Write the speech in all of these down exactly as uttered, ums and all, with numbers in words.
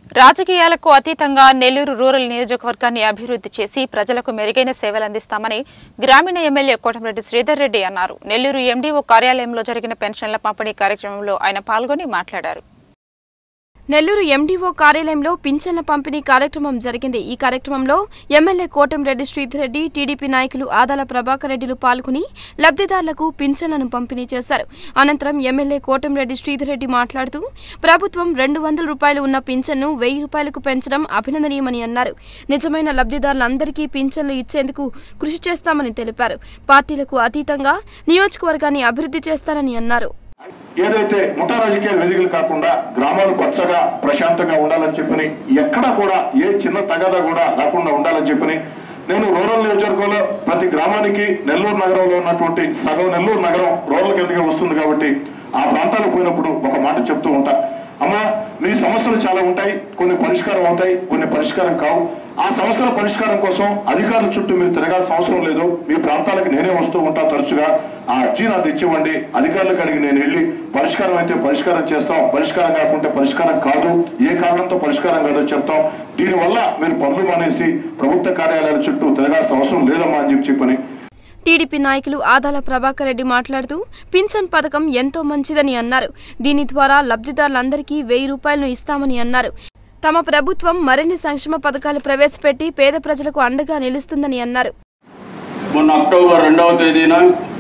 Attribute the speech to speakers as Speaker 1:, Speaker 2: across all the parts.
Speaker 1: రాజకీయాలకు అతీతంగా నెల్లూరు రూరల్ నియోజకవర్గాన్ని అభివృద్ధి చేసి ప్రజలకు మెరుగైన సేవలు అందిస్తామని గ్రామీణ ఎమ్మెల్యే కోటమిరెడ్డి శ్రీధర్ రెడ్డి అన్నారు. నెల్లూరు ఎండీఓ కార్యాలయంలో జరిగిన పెన్షన్ల పంపిణీ కార్యక్రమంలో ఆయన పాల్గొని మాట్లాడారు. నెల్లూరు ఎండీఓ కార్యాలయంలో పింఛన్ల పంపిణీ కార్యక్రమం జరిగింది. ఈ కార్యక్రమంలో ఎమ్మెల్యే కోటమిరెడ్డి శ్రీధర్ రెడ్డి, టీడీపీ నాయకులు ఆదాల ప్రభాకర్ రెడ్డిలు పాల్గొని లబ్ధిదారులకు పింఛన్లను పంపిణీ చేశారు. అనంతరం ఎమ్మెల్యే కోటమిరెడ్డి శ్రీధర్ రెడ్డి మాట్లాడుతూ ప్రభుత్వం రెండు వందల రూపాయలు ఉన్న పింఛన్ను వెయ్యి రూపాయలకు పెంచడం అభినందనీయమని అన్నారు. నిజమైన లబ్ధిదారులందరికీ పింఛన్లు ఇచ్చేందుకు కృషి చేస్తామని తెలిపారు. పార్టీలకు అతీతంగా నియోజకవర్గాన్ని అభివృద్ధి చేస్తారని అన్నారు.
Speaker 2: ఏదైతే ముఠా రాజకీయ వేదికలు కాకుండా గ్రామాలు పచ్చగా ప్రశాంతంగా ఉండాలని చెప్పని ఎక్కడా కూడా ఏ చిన్న తగాదా కూడా రాకుండా ఉండాలని చెప్పని నేను రూరల్ నియోజకవర్గంలో ప్రతి గ్రామానికి నెల్లూరు నగరంలో ఉన్నటువంటి సగం నెల్లూరు నగరం రూరల్ కిందగా వస్తుంది కాబట్టి ఆ ప్రాంతాలకు పోయినప్పుడు ఒక మాట చెప్తూ ఉంటా, అమ్మా మీ సమస్యలు చాలా ఉంటాయి, కొన్ని పరిష్కారం అవుతాయి, కొన్ని పరిష్కారం కావు. ఆ సమస్యల పరిష్కారం కోసం అధికారుల చుట్టూ మీరు తిరగాల్సిన అవసరం లేదు. మీ ప్రాంతాలకు నేనే వస్తూ ఉంటా తరచుగా. ఆ అర్జీ నాకు తెచ్చివ్వండి, అధికారులకు అడిగి నేను వెళ్ళి పరిష్కారం అయితే పరిష్కారం చేస్తాం, పరిష్కారం కాకుంటే పరిష్కారం కాదు, ఏ కారణంతో పరిష్కారం కాదో చెప్తాం. దీనివల్ల మీరు పనులు మానేసి ప్రభుత్వ కార్యాలయాల చుట్టూ తిరగాల్సిన అవసరం లేదమ్మా అని చెప్పి చెప్పని
Speaker 1: టీడీపీ నాయకులు ఆదాల ప్రభాకర్ రెడ్డి మాట్లాడుతూ పింఛన్ పథకం ఎంతో మంచిదని అన్నారు. దీని ద్వారా లబ్ధిదారులందరికీ వెయ్యి రూపాయలను ఇస్తామని అన్నారు. తమ ప్రభుత్వం మరిన్ని సంక్షేమ పథకాలు ప్రవేశపెట్టి పేద ప్రజలకు అండగా నిలుస్తుందని అన్నారు.
Speaker 3: మొన్న అక్టోబర్ రెండవ తేదీన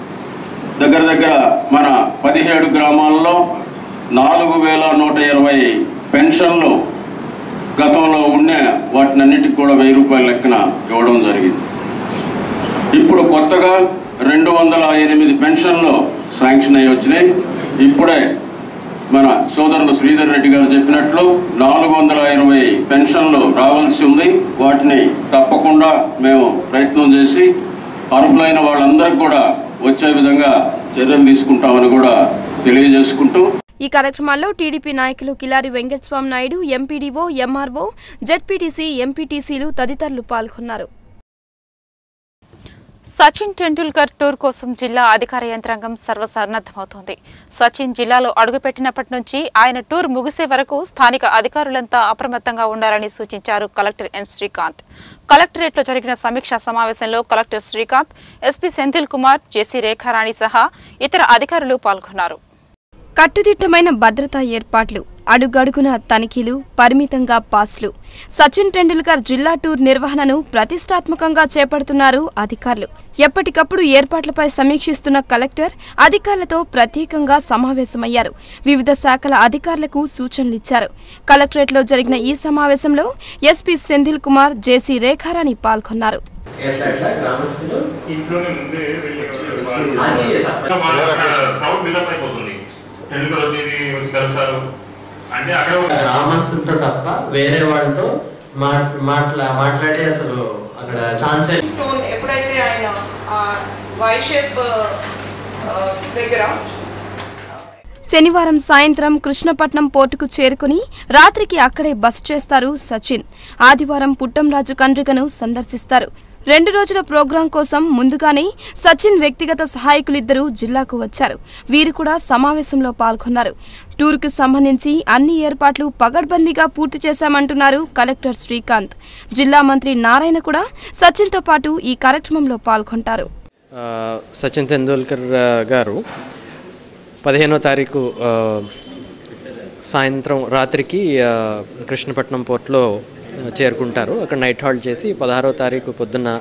Speaker 3: దగ్గర దగ్గర మన పదిహేడు గ్రామాల్లో నాలుగు వేల నూట ఇరవై పెన్షన్లు గతంలో ఉండే వాటినన్నిటికి కూడా వెయ్యి రూపాయల లెక్కన ఇవ్వడం జరిగింది. ఇప్పుడు కొత్తగా రెండు వందల ఎనిమిది పెన్షన్లు శాంక్షన్ అయ్యి వచ్చినాయి. ఇప్పుడే మన సోదరులు శ్రీధర్ రెడ్డి గారు చెప్పినట్లు నాలుగు వందల ఇరవై పెన్షన్లు రావాల్సి ఉంది. వాటిని తప్పకుండా మేము ప్రయత్నం చేసి అర్హులైన వాళ్ళందరికీ కూడా వచ్చే విధంగా చర్యలు తీసుకుంటామని కూడా తెలియజేసుకుంటూ
Speaker 1: ఈ కార్యక్రమాల్లో టీడీపీ నాయకులు Kilari Venkataswamy Naidu, MPDO, MRO, ZPTC, ఎంపీటీసీలు తదితరులు పాల్గొన్నారు. సచిన్ టెండూల్కర్ టూర్ కోసం జిల్లా అధికార యంత్రాంగం సర్వసన్నద్ధమవుతోంది. సచిన్ జిల్లాలో అడుగుపెట్టినప్పటి నుంచి ఆయన టూర్ ముగిసే వరకు స్థానిక అధికారులంతా అప్రమత్తంగా ఉండాలని సూచించారు కలెక్టర్ ఎన్ శ్రీకాంత్. కలెక్టరేట్లో జరిగిన సమీక్షా సమావేశంలో collector Srikanth, SP Senthil Kumar, JC Rekharani సహా ఇతర అధికారులు పాల్గొన్నారు. కట్టుదిట్టమైన భద్రతా ఏర్పాట్లు, అడుగడుగున తనిఖీలు, పరిమితంగా పాస్లు. సచిన్ టెండూల్కర్ జిల్లా టూర్ నిర్వహణను ప్రతిష్టాత్మకంగా చేపడుతున్నారు అధికారులు. ఎప్పటికప్పుడు ఏర్పాట్లపై సమీక్షిస్తున్న కలెక్టర్ అధికారులతో ప్రత్యేకంగా సమావేశమయ్యారు. వివిధ శాఖల అధికారులకు సూచనలిచ్చారు. కలెక్టరేట్లో జరిగిన ఈ సమావేశంలో ఎస్పీ సెంథిల్ కుమార్, జేసీ రేఖారాణి పాల్గొన్నారు.
Speaker 4: గ్రామస్తులతో తప్ప వేరే వాళ్ళతో మాట్లా మాట్లాడే అసలు అక్కడ ఛాన్స్
Speaker 5: ఎప్పుడైతే ఆయన వైషేప్ దగ్గర
Speaker 1: శనివారం సాయంత్రం కృష్ణపట్నం పోర్టుకు చేరుకుని రాత్రికి అక్కడే బస చేస్తారు సచిన్. ఆదివారం పుట్టంరాజు కండ్రికను సందర్శిస్తారు. రెండు రోజుల ప్రోగ్రాం కోసం ముందుగానే సచిన్ వ్యక్తిగత సహాయకులిద్దరూ జిల్లాకు వచ్చారు. వీరు కూడా సమావేశంలో పాల్గొన్నారు. టూర్కు సంబంధించి అన్ని ఏర్పాట్లు పగడ్బందీగా పూర్తి చేశామంటున్నారు కలెక్టర్ శ్రీకాంత్. జిల్లా మంత్రి నారాయణ కూడా సచిన్తో పాటు ఈ కార్యక్రమంలో పాల్గొంటారు.
Speaker 6: సచిన్ టెండూల్కర్ గారు పదిహేనో తారీఖు సాయంత్రం రాత్రికి కృష్ణపట్నం పోర్టులో చేరుకుంటారు. అక్కడ నైట్ హాల్ట్ చేసి పదహారో తారీఖు పొద్దున్న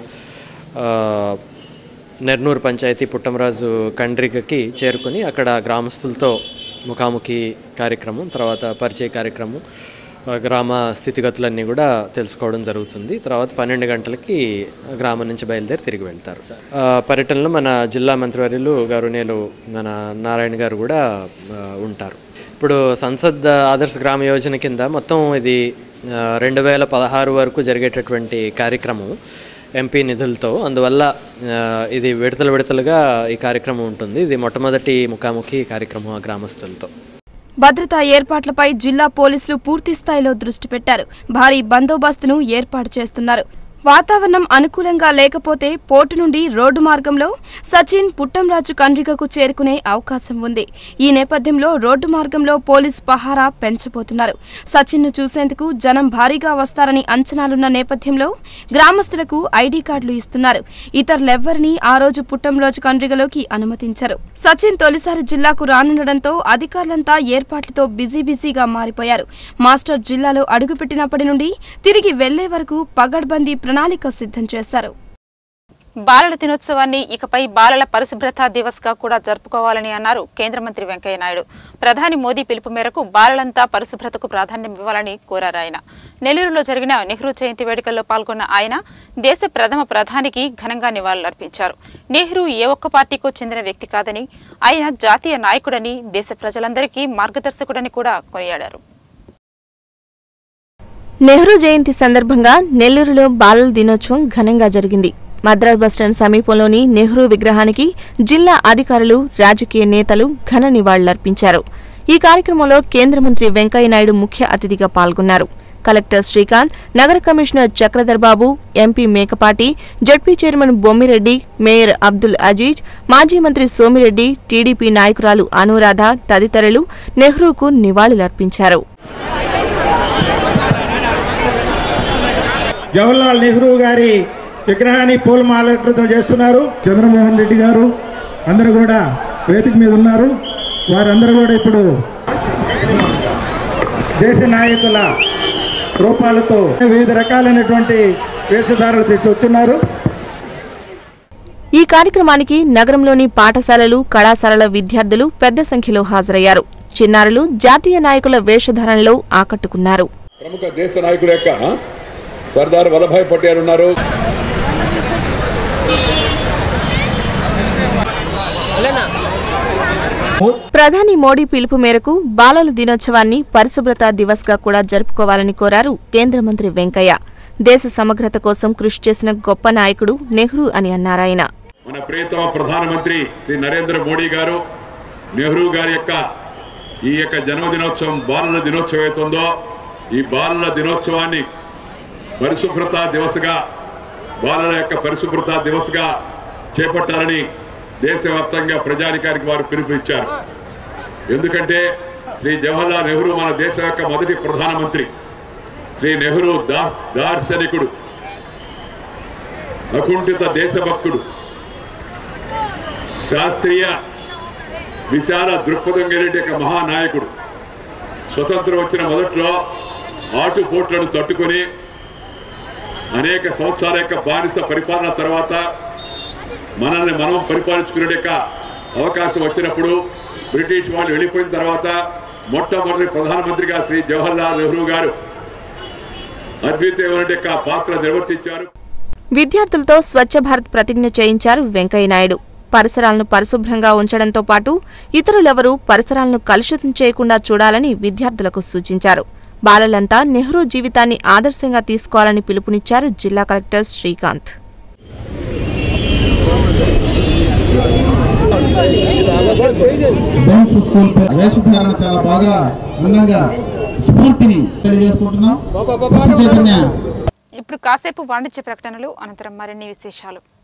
Speaker 6: నెర్నూరు పంచాయతీ పుట్టంరాజు కండ్రికకి చేరుకుని అక్కడ గ్రామస్తులతో ముఖాముఖి కార్యక్రమం, తర్వాత పరిచయ కార్యక్రమం, గ్రామ స్థితిగతులన్నీ కూడా తెలుసుకోవడం జరుగుతుంది. తర్వాత పన్నెండు గంటలకి గ్రామం నుంచి బయలుదేరి తిరిగి వెళ్తారు. పర్యటనలో మన జిల్లా మంత్రివర్యులు గౌరవనీయులు మన నారాయణ గారు కూడా ఉంటారు. ఇప్పుడు సంసద్ ఆదర్శ గ్రామ యోజన కింద మొత్తం ఇది రెండు వేల పదహారు వరకు జరిగేటటువంటి కార్యక్రమం ఎంపీ నిధులతో. అందువల్ల ఇది విడతలు విడతలుగా ఈ కార్యక్రమం ఉంటుంది. ఇది మొట్టమొదటి ముఖాముఖి కార్యక్రమం ఆ గ్రామస్తులతో.
Speaker 1: భద్రతా ఏర్పాట్లపై జిల్లా పోలీసులు పూర్తి స్థాయిలో దృష్టి పెట్టారు. భారీ బందోబస్తును ఏర్పాటు చేస్తున్నారు.
Speaker 7: వాతావరణం అనుకూలంగా లేకపోతే పోర్టు నుండి రోడ్డు మార్గంలో సచిన్ పుట్టంరాజు కండ్రిగకు చేరుకునే అవకాశం ఉంది. ఈ నేపథ్యంలో రోడ్డు మార్గంలో పోలీస్ పహారా పెంచబోతున్నారు. సచిన్ను చూసేందుకు జనం భారీగా వస్తారని అంచనాలున్న నేపథ్యంలో గ్రామస్తులకు ఐడీ కార్డులు ఇస్తున్నారు. ఇతరులెవ్వరినీ ఆ రోజు పుట్టంరాజు కండ్రిగలోకి అనుమతించారు. సచిన్ తొలిసారి జిల్లాకు రానుండడంతో అధికారులంతా ఏర్పాట్లతో బిజీ బిజీగా మారిపోయారు. మాస్టర్ జిల్లాలో అడుగుపెట్టినప్పటి నుండి తిరిగి వెళ్లే వరకు పగడ్బందీ ప్రణాళిక సిద్ధం చేశారు.
Speaker 1: బాలల దినోత్సవాన్ని ఇకపై బాలల పరిశుభ్రత దివస్ గా కూడా జరుపుకోవాలని అన్నారు కేంద్ర మంత్రి వెంకయ్య నాయుడు. ప్రధాని మోదీ పిలుపు మేరకు బాలలంతా పరిశుభ్రతకు ప్రాధాన్యం ఇవ్వాలని కోరారు ఆయన. నెల్లూరులో జరిగిన నెహ్రూ జయంతి వేడుకల్లో పాల్గొన్న ఆయన దేశ ప్రథమ ప్రధానికి ఘనంగా నివాళులర్పించారు. నెహ్రూ ఏ ఒక్క పార్టీకు చెందిన వ్యక్తి కాదని, ఆయన జాతీయ నాయకుడని, దేశ ప్రజలందరికీ మార్గదర్శకుడని కూడా కొనియాడారు.
Speaker 8: నెహ్రూ జయంతి సందర్భంగా నెల్లూరులో బాలల దినోత్సవం ఘనంగా జరిగింది. మద్రాస్ బస్టాండ్ సమీపంలోని నెహ్రూ విగ్రహానికి జిల్లా అధికారులు, రాజకీయ నేతలు ఘన నివాళులర్పించారు. ఈ కార్యక్రమంలో కేంద్ర మంత్రి వెంకయ్య నాయుడు ముఖ్య అతిథిగా పాల్గొన్నారు. కలెక్టర్ శ్రీకాంత్, నగర commissioner Chakradhar Babu, MP Mekapati, ZP chairman Bommireddy, mayor Abdul Aziz, మాజీ మంత్రి సోమిరెడ్డి, టీడీపీ నాయకురాలు అనురాధ తదితరులు నెహ్రూకు నివాళులర్పించారు.
Speaker 9: జవహర్లాల్ నెహ్రూ గారి విగ్రహాన్ని పూలమాలకృతం చేస్తున్నారు. చంద్రమోహన్ రెడ్డి గారు అందరూ కూడా వేదిక మీద ఉన్నారు. వారందరూ కూడా ఇప్పుడు దేశ నాయకుల రూపాలతో వివిధ రకాలైనటువంటి వేషధారాలు తెచ్చి వచ్చున్నారు.
Speaker 8: ఈ కార్యక్రమానికి నగరంలోని పాఠశాలలు, కళాశాలల విద్యార్థులు పెద్ద సంఖ్యలో హాజరయ్యారు. చిన్నారులు జాతీయ నాయకుల వేషధారణలో ఆకట్టుకున్నారు.
Speaker 10: ప్రముఖ దేశ నాయకుల యొక్క సర్దార్ వల్లభాయ్ పటేల్ ఉన్నారు.
Speaker 8: ప్రధాని మోడీ పిలుపు మేరకు బాలల దినోత్సవాన్ని పరిశుభ్రత దివస్ గా కూడా జరుపుకోవాలని కోరారు కేంద్ర మంత్రి వెంకయ్య. దేశ సమగ్రత కోసం కృషి చేసిన గొప్ప నాయకుడు నెహ్రూ అని అన్నారాయన.
Speaker 10: మన ప్రియతమ ప్రధానమంత్రి శ్రీ నరేంద్ర మోడీ గారు నెహ్రూ గారి యొక్క ఈ యొక్క జన్మదినోత్సవం బాలల దినోత్సవం అవుతుందో ఈ బాలల దినోత్సవాన్ని పరిశుభ్రత దివస్గా, బాలల యొక్క పరిశుభ్రత దివస్గా చేపట్టాలని దేశవ్యాప్తంగా ప్రజానికానికి వారు పిలుపునిచ్చారు. ఎందుకంటే శ్రీ జవహర్లాల్ నెహ్రూ మన దేశం యొక్క మొదటి ప్రధానమంత్రి. శ్రీ నెహ్రూ దాస్ దార్శనికుడు, అకుంఠిత దేశభక్తుడు, శాస్త్రీయ విశాల దృక్పథం కలిగిన మహానాయకుడు. స్వతంత్రం వచ్చిన మొదట్లో ఆటుపోట్లను తట్టుకొని అనేక సంవత్సరాల యొక్క బానిస పరిపాలన తర్వాత మనల్ని మనం పరిపాలించుకునే యొక్క అవకాశం వచ్చినప్పుడు బ్రిటిష్ వాళ్ళు వెళ్ళిపోయిన తర్వాత మొట్టమొదటి ప్రధానమంత్రిగా శ్రీ జవహర్లాల్ నెహ్రూ గారు అద్భుతమైన యొక్క పాత్ర నిర్వర్తించారు.
Speaker 8: విద్యార్థులతో స్వచ్ఛ భారత్ ప్రతిజ్ఞ చేయించారు వెంకయ్య నాయుడు. పరిసరాలను పరిశుభ్రంగా ఉంచడంతో పాటు ఇతరులెవరూ పరిసరాలను కలుషితం చేయకుండా చూడాలని విద్యార్థులకు సూచించారు. బాలలంతా నెహ్రూ జీవితాన్ని ఆదర్శంగా తీసుకోవాలని పిలుపునిచ్చారు జిల్లా కలెక్టర్ శ్రీకాంత్.
Speaker 11: స్కూల్ వేషధారణ చాలా బాగా అందంగా స్ఫూర్తిని తెలియజేసుకుంటున్నాం.
Speaker 1: ఇప్పుడు కాసేపు వాణిజ్య ప్రకటనలు, అనంతరం మరిన్ని విశేషాలు.